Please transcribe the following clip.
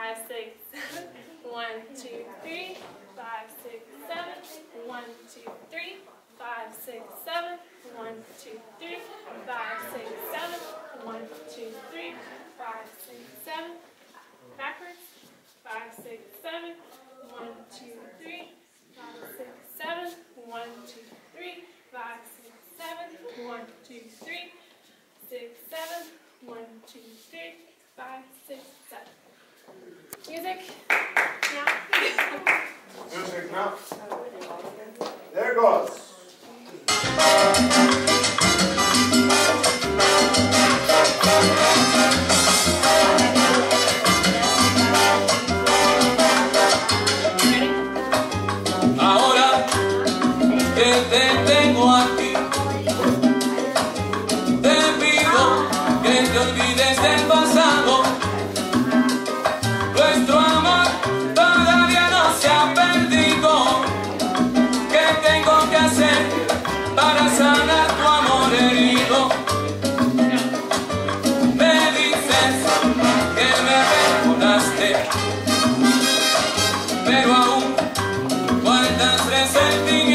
5, 6, 7. 1, 2, 3, 5, 6, 7. 1, 2, 3, 5, 6, 7. 1, 2, 3, 5, 6, 7. 1, 2, 3, 5, 6, 7. Backwards. 5, 6, 7. 1, 2, 3, 5, 6, 7. 1, 2, 3, 5, 6, 7. 1, 2, 3, 6, 7. 1, 2, 3, 5, 6, 7. Music now. Music now. There goes. Ahora que te tengo aquí, te pido que te olvides del pasado. Nuestro amor todavía no se ha perdido. ¿Qué tengo que hacer para sanar tu amor herido? Me dices que me perdonaste, pero aún guardas resentimiento.